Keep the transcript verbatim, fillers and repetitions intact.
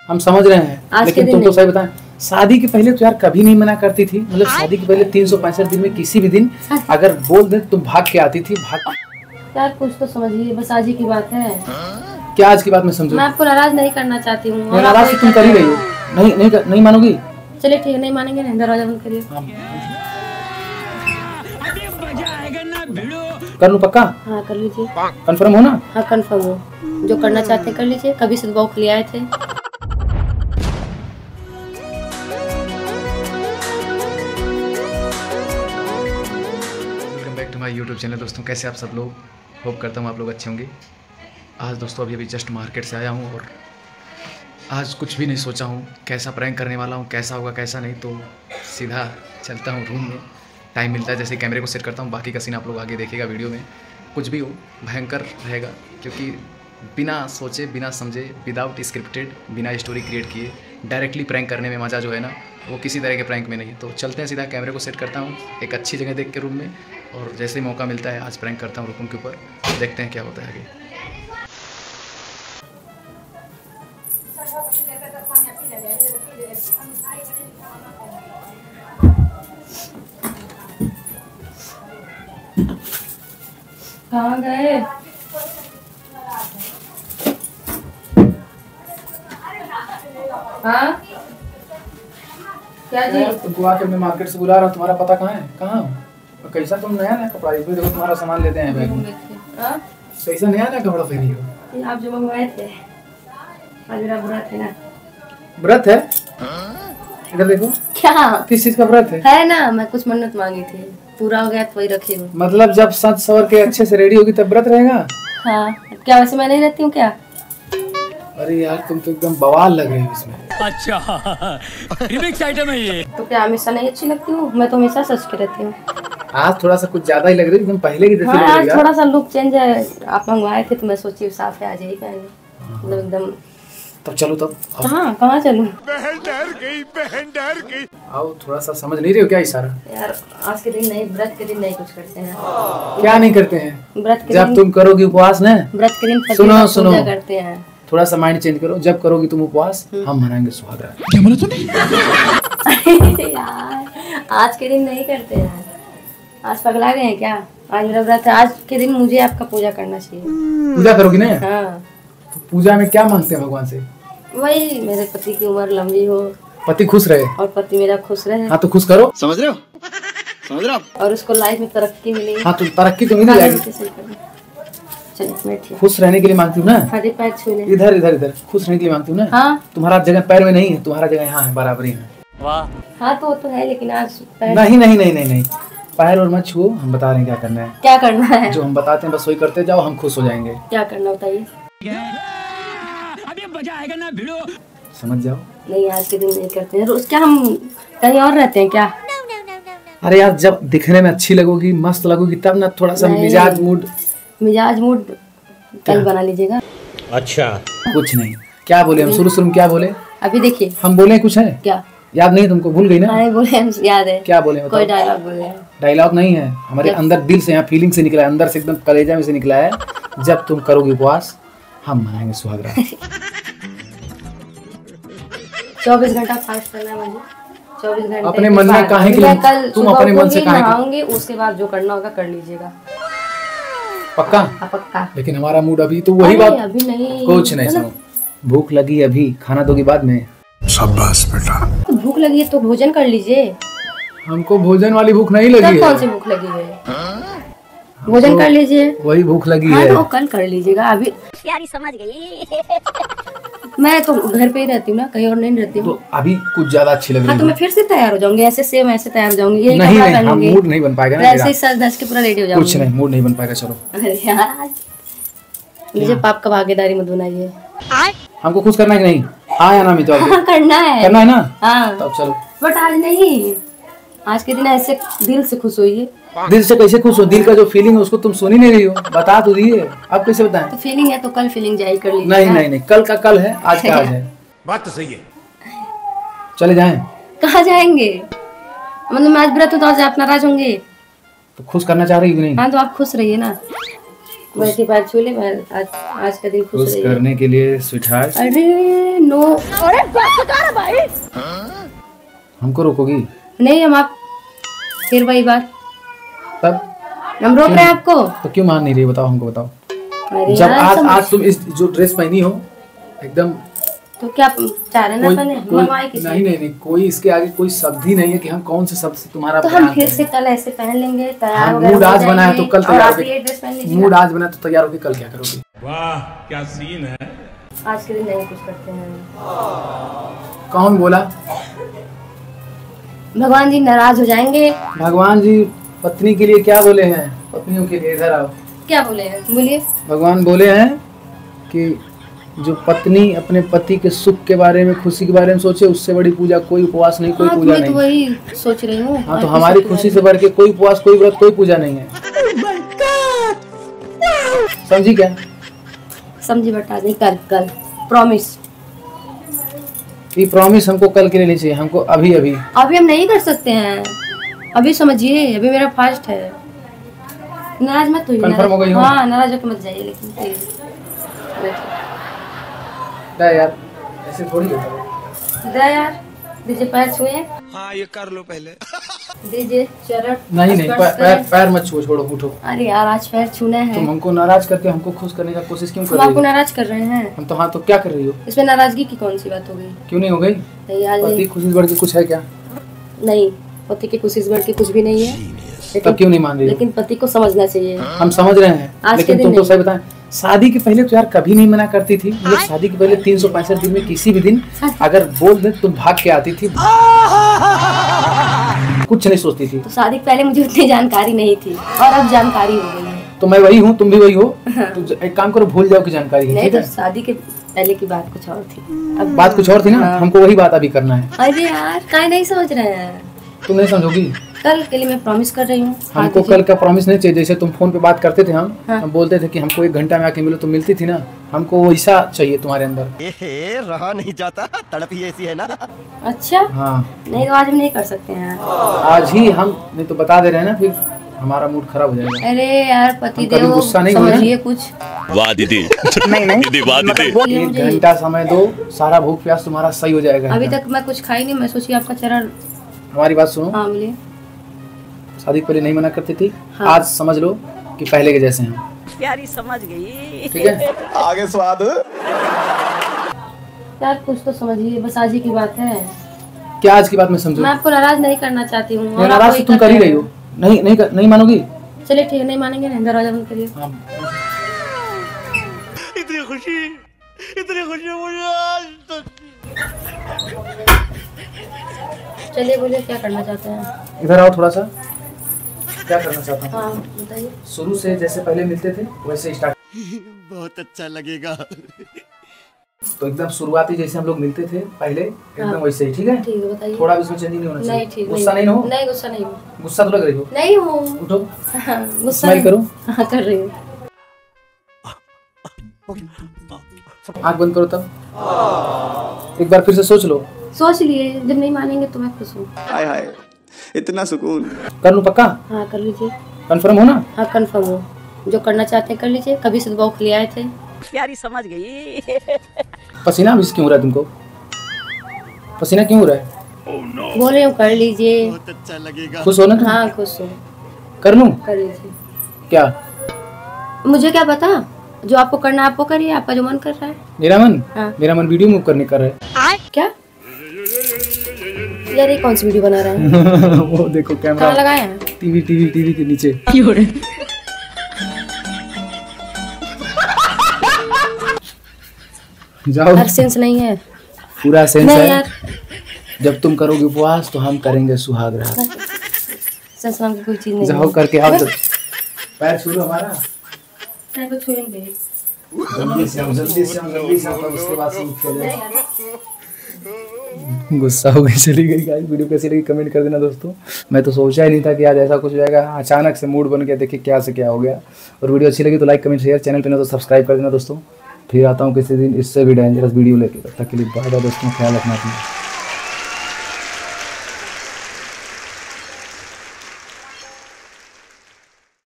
हम समझ रहे हैं, लेकिन तुम तो सही बताएं, शादी के पहले तो यार कभी नहीं मना करती थी। मतलब शादी के पहले तीन सौ पैंसठ दिन में किसी भी दिन अगर बोल दे तुम भाग के आती थी। भाग यार कुछ तो समझिए, बस आज ही की बात है। क्या आज की बात मैं समझूं? मैं आपको नाराज नहीं करना चाहती हूँ। नाराज तुम कर ही रही हो। नहीं नहीं कर, नहीं मानोगी? चलिए ठीक है, नहीं मानेंगे ना, दरवाजा बंद करिए। कर लूं पक्का? हाँ कर लीजिए। कंफर्म हो ना? हाँ कंफर्म हो, जो करना चाहते हैं कर लीजिए। कभी से बॉक्स ले आए थे। Welcome back to my YouTube channel. दोस्तों कैसे आप सब लोग, होप करता हूँ आप लोग अच्छे होंगे। आज दोस्तों अभी अभी जस्ट मार्केट से आया हूँ और आज कुछ भी नहीं सोचा हूँ कैसा प्रैंक करने वाला हूँ, कैसा होगा कैसा नहीं, तो सीधा चलता हूँ रूम में। टाइम मिलता है जैसे कैमरे को सेट करता हूँ, बाकी का सीन आप लोग आगे देखिएगा वीडियो में। कुछ भी हो भयंकर रहेगा, क्योंकि बिना सोचे बिना समझे, विदाउट स्क्रिप्टेड, बिना स्टोरी क्रिएट किए डायरेक्टली प्रैंक करने में मज़ा जो है ना, वो किसी तरह के प्रैंक में नहीं है। तो चलते हैं, सीधा कैमरे को सेट करता हूँ एक अच्छी जगह देख के रूम में, और जैसे ही मौका मिलता है आज प्रैंक करता हूँ रूम के ऊपर। देखते हैं क्या होता है आगे। कहाँ गए? हाँ क्या जी? तुमको आके मैं मार्केट से बुला रहा हूँ, तुम्हारा पता कहाँ है? कहाँ हो? कैसा तुम नया नया कपड़ा, इसमें देखो तुम्हारा सामान लेते हैं बैग में। कैसा नया नया कपड़ा पहनी हो? आप जो मंगवाए थे, आज मेरा व्रत है ना। व्रत है? इधर देखो। क्या? किस चीज का व्रत है? है ना, मैं कुछ मन्नत मांगी थी, पूरा हो गया तो वही रखी हूँ। मतलब जब सज सवर के अच्छे से रेडी होगी तब व्रत रहेगा? हाँ क्या, वैसे मैं नहीं रहती हूँ क्या? अरे यार तुम तो एकदम बवाल लग रही हो इसमें। अच्छा रिमिक्स आइटम है ये। तो क्या हमेशा नहीं अच्छी लगती हूँ? मैं तो हमेशा सच के रहती हूँ। आज थोड़ा सा कुछ ज्यादा ही लग रही है, एकदम पहले की जैसी हाँ, लग रही आज है। थोड़ा सा लुक चेंज है। आप मंगवाए थे तो मैं सोची साफ है आज यही पहने, मतलब एकदम। तब चलो तब। कहाँ कहाँ चलूं? बहन डर गई, बहन डर गई। आओ, थोड़ा सा समझ नहीं रहे हो क्या इशारा? यार आज के दिन नहीं, व्रत के दिन नहीं कुछ करते हैं। क्या नहीं करते हैं? व्रत के जब दिन, तुम करोगी उपवास ना, व्रत के दिन पति सुनो, का सुनो। पूजा करते हैं। थोड़ा सा माइंड चेंज करो। जब करोगी तुम उपवास, हम मनाएंगे सुहाग रात। क्या बोला तूने? यार आज के दिन नहीं करते हैं। आज पगला गए हैं क्या? आज मेरा व्रत है, आज के दिन मुझे आपका पूजा करना चाहिए। पूजा करोगी ना? हाँ। तो पूजा में क्या मांगते हैं भगवान से? वही मेरे पति की उम्र लंबी हो, पति खुश रहे, और पति मेरा खुश रहे। हाँ तो खुश करो। समझ रहे हो, समझ रहे हो? और उसको लाइफ में तरक्की मिले। हाँ तो तरक्की तो मिल जाएगी। चलिए मैं ठीक। खुश रहने के लिए मांगती हूँ ना? हरी पैर छू ले। इधर इधर इधर खुश रहने के लिए मांगती हूँ ना? हाँ। तुम्हारा जगह पैर में नहीं है, तुम्हारा जगह यहाँ है, बराबरी में। वाह। हाँ तो वो तो है, लेकिन आज पैर... नहीं नहीं नहीं नहीं नहीं, पैर और मत छुओ, हम बता रहे हैं क्या करना है। क्या करना है? जो हम बताते हैं बस वही करते जाओ, हम खुश हो जाएंगे। क्या करना बताइए। अभी मजा आएगा ना भिड़ो। समझ जाओ। नहीं आज के दिन नहीं करते हैं रोज। क्या हम कहीं और रहते हैं क्या? अरे यार जब दिखने में अच्छी लगोगी, मस्त लगोगी, तब ना थोड़ा सा मिजाज मूड। मिजाज मूड कल बना लीजिएगा। अच्छा कुछ नहीं। क्या बोले हम शुरू शुरू में? क्या बोले? अभी देखिए हम बोले कुछ है क्या? याद नहीं तुमको? भूल गई ना? हाँ बोले, हम याद है। क्या बोले? कोई डायलॉग बोले? डायलॉग नहीं है, हमारे अंदर दिल से, यहाँ फीलिंग से निकला है, अंदर से एकदम कलेजा में से निकला है। जब तुम करोगी उपवास, हम मनाएंगे सुहाग रात। चौबीस घंटा फास्ट करना है मुझे। चौबीस घंटे अपने मन में काहे के लिए? कल तुम अपने मन से काहे के? नहाऊंगी, उसके बाद जो करना होगा कर लीजिएगा। पक्का? हाँ पक्का। लेकिन हमारा मूड अभी तो वही बात। अभी नहीं, कुछ नहीं। सुनो, भूख लगी अभी, खाना दोगी बाद में। शाबाश बेटा। तो भूख लगी है तो भोजन कर लीजिए। हमको भोजन वाली भूख नहीं लगी है। कौन सी भूख लगी है? भोजन कर लीजिए। वही भूख लगी हाँ है। तो कल कर लीजिएगा। अभी यारी समझ गई। मैं तो घर पे ही रहती हूँ ना, कहीं और नहीं रहती हूँ। तो अभी कुछ ज्यादा अच्छी लग हाँ रही तो है। मैं फिर से तैयार हो जाऊंगी, ऐसे सेम ऐसे तैयार हो जाऊंगी, यही नहीं कपड़ा नहीं, हम पहनूंगी। मूड नहीं बन पाएगा ना वैसे मेरा। ही सज धज के पूरा रेडी हो जाऊंगी। कुछ नहीं, मूड नहीं बन पाएगा। चलो। अरे यार मुझे पाप का भागीदारी मत बनाइए। हमको खुश करना है कि नहीं? हाँ या ना? मैं तो अभी हाँ करना है। करना है ना? हाँ तब चलो। बट आज नहीं, आज के दिन ऐसे दिल से खुश होइए। दिल से कैसे खुश हो? दिल का जो फीलिंग है उसको तुम सुन ही नहीं रही हो। बता तो दिए, अब कैसे बताएं? तो फीलिंग है तो कल फीलिंग जारी कर लीजिए। नहीं नहीं नहीं, कल का कल है, आज का आज है। बात तो सही है। चले जाएं? कहाँ जाएंगे? मतलब मैं आज व्रत हूँ तो आज आप नाराज होंगे? तो खुश करना चाह रही हो कि नहीं? हाँ तो आप खुश रहिए ना। वैसे बात छू ले, मैं आज आज का दिन खुश खुश रहिए। करने के लिए स्वीट हार्ट। अरे नो। अरे बस कर भाई। हमको रोकोगी? नहीं, हम आप फिर वही बात, तब हम रोक रहे हैं आपको। तो क्यों मान नहीं रही, बताओ हमको बताओ। अरे जब यार, आज समझ- आज तुम इस जो ड्रेस पहनी हो एकदम, तो क्या चाह रहे ना कोई, पहने? कोई मंगवाए किसी नहीं नहीं नहीं कोई इसके आगे कोई शब्द ही नहीं है कि हम कौन से शब्द से तुम्हारा तो हम फिर से कल ऐसे पहन लेंगे, तैयार हम वगैरह मूड हो आज बना है तो जाएंगे, कल और तैयार आप होके- ये ड्रेस पहन लीजिए। मूड आज बना तो तैयार होके कल क्या करोगी? वाह क्या सीन है। आज के दिन नहीं कुछ करते हैं। कौन बोला? भगवान जी नाराज हो जाएंगे। भगवान जी पत्नी के लिए क्या बोले हैं? पत्नियों के लिए इधर आओ। क्या बोले हैं, बोलिए। भगवान बोले हैं कि जो पत्नी अपने पति के सुख के बारे में, खुशी के बारे में सोचे, उससे बड़ी पूजा कोई उपवास नहीं, कोई हाँ, पूजा मैं नहीं। तो वही सोच रही हूँ। हाँ तो हमारी खुशी से बढ़ के कोई उपवास, कोई व्रत, कोई पूजा नहीं है। समझी क्या? समझी बता नहीं, कल कल प्रॉमिस। ये प्रॉमिस हमको कल के लिए नहीं चाहिए, हमको अभी अभी। अभी हम नहीं कर सकते हैं, अभी समझिए, अभी मेरा फास्ट है। नाराज मत होइए। Confirm हो गई हो? हाँ, नाराज होकर मत जाइए, लेकिन प्लीज। क्या यार, ऐसे थोड़ी होता है। दे यार, दीजिए पैर छुए। हाँ ये कर लो पहले। दीजिए चरण। नहीं नहीं, पैर पैर, पैर मत छुओ, छोड़ो, उठो। अरे यार, आज पैर छूना है। तुम हमको नाराज करके हमको खुश करने का कोशिश क्यों कर हम रही आपको हो? नाराज कर रहे हैं। हम तो हाँ, तो क्या कर रही हो? इसमें नाराजगी की कौन सी बात हो गई? क्यों नहीं हो गई? नहीं, आज पति नहीं, खुशी से बढ़ के कुछ है क्या? नहीं, पति की खुशी से बढ़ के कुछ भी नहीं है। तब लेकिन क्यों नहीं मान रही हो? लेकिन पति को समझना चाहिए। हम समझ रहे हैं, आज के लेकिन दिन तुम तो नहीं। सही बताएं, शादी के पहले तो यार कभी नहीं मना करती थी। मतलब शादी के पहले तीन सौ पैंसठ दिन में किसी भी दिन अगर बोल दे तुम भाग के आती थी, कुछ नहीं सोचती थी। तो शादी के पहले मुझे उतनी जानकारी नहीं थी, और अब जानकारी हो गई है। तो मैं वही हूँ, तुम भी वही हो। तो ज- एक काम करो, भूल जाओ कि जानकारी है, नहीं ठीक तो है? शादी के पहले की बात कुछ और थी, अब बात कुछ और थी ना, हाँ। हमको वही बात अभी करना है। अरे यार, काहे नहीं समझ रहे हैं? तुम नहीं समझोगी? कल के लिए मैं प्रॉमिस कर रही हूँ। हमको हाँ, कल का प्रॉमिस नहीं चाहिए। जैसे तुम फोन पे बात करते थे, हम हाँ। हम बोलते थे कि हमको एक घंटा में आके मिलो, तुम मिलती थी ना। हमको वैसा चाहिए तुम्हारे अंदर। एहे, रहा नहीं जाता, तड़प ही ऐसी है ना। अच्छा, हाँ, नहीं तो आज हम नहीं कर सकते हैं। आज ही हम, नहीं तो बता दे रहे हैं ना, फिर हमारा मूड खराब हो जाएगा। अरे यार, पति हम कभी देव गुस्सा नहीं हुए ना? समझिए कुछ। वाह दीदी। नहीं नहीं दीदी, वाह दीदी। बोलिए एक मुझे। घंटा समय दो, सारा भूख प्यास तुम्हारा सही हो जाएगा। अभी एकदम। तक मैं कुछ खाई नहीं, मैं सोची आपका चरण। हमारी बात सुनो, हाँ बोलिए। शादी के पहले नहीं मना करती थी, हाँ। आज समझ लो कि पहले के जैसे हैं। प्यारी समझ गई। ठीक है? आगे स्वाद। यार कुछ तो समझिए, बस आज ही की बात है। क्या आज की बात में समझो? मैं आपको नाराज नहीं करना चाहती हूँ। मैं नाराज तो तुम कर ही रही हो। नहीं नहीं कर, नहीं मानोगी? चलिए ठीक है, नहीं मानेंगे ना, दरवाजा बंद करिए। हाँ। इतनी खुशी, इतनी खुशी मुझे आज तक। चलिए बोलिए, क्या करना चाहते हैं? इधर आओ थोड़ा सा। क्या करना चाहता हूँ? हाँ बताइए। शुरू से जैसे पहले मिलते थे वैसे स्टार्ट। बहुत अच्छा लगेगा। तो एकदम शुरुआती जैसे हम लोग मिलते थे पहले, एकदम हाँ। वैसे ही। ठीक है? ठीक है, बताइए। थोड़ा भी इसमें चेंजिंग नहीं होना नहीं चाहिए। ठीक, गुस्सा नहीं हो? नहीं गुस्सा नहीं हो। गुस्सा तो लग रही हो। नहीं हूँ। उठो, हाँ, गुस्सा स्माइल नहीं। करो। हाँ कर रही हूँ। आंख बंद करो, तब एक बार फिर से सोच लो। सोच लिए, जब नहीं मानेंगे तो मैं खुश हूँ। हाय हाय, इतना सुकून। कर लूं पक्का? हाँ कर लीजिए। कंफर्म हो ना? हाँ कंफर्म हो, जो करना चाहते हैं कर लीजिए। कभी से दबाव ले आए थे। प्यारी समझ गई। पसीना भी क्यों हो रहा है तुमको? पसीना क्यों हो रहा है? बोल रही हूँ कर लीजिए। बहुत अच्छा लगेगा। खुश हो ना तुम? हाँ खुश हूँ, कर लूं? कर लीजिए। क्या? मुझे क्या पता, जो आपको करना है आपको करिए, आपका जो मन कर रहा है। मेरा मन? हाँ। मेरा मन वीडियो मूव करने कर रहा है। क्या यार, ये कौन सी वीडियो बना रहा है? वो देखो कैमरा कहाँ लगाया है? टीवी टीवी टीवी के नीचे। जाओ, हर सेंस नहीं है। पूरा सेंस नहीं है। यार, जब तुम करोगे उपवास तो हम करेंगे सुहाग रात। सेंस नाम की कोई चीज नहीं जाओ है। करके आओ। तो पैर छू लो हमारा। नहीं तो छुएंगे। जल्दी से आओ, जल्दी से आओ, जल्दी से आओ, तब उसके बाद से खेलें। गुस्सा हो गई, चली गई। गाइस वीडियो कैसी लगी कमेंट कर देना दोस्तों। मैं तो सोचा ही नहीं था कि आज ऐसा कुछ हो जाएगा। अचानक से मूड बन गया, देखिए क्या से क्या हो गया। और वीडियो अच्छी लगी तो लाइक कमेंट शेयर, चैनल पे ना तो सब्सक्राइब कर देना दोस्तों। फिर आता हूँ किसी दिन इससे भी डेंजरस वीडियो लेके। तब तक के लिए बाय बाय दोस्तों, ख्याल रखना अपना।